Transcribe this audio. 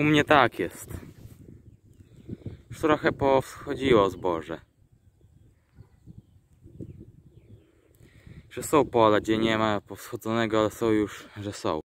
U mnie tak jest. Już trochę powschodziło zboże. Że są pola, gdzie nie ma powschodzonego, ale są już, że są.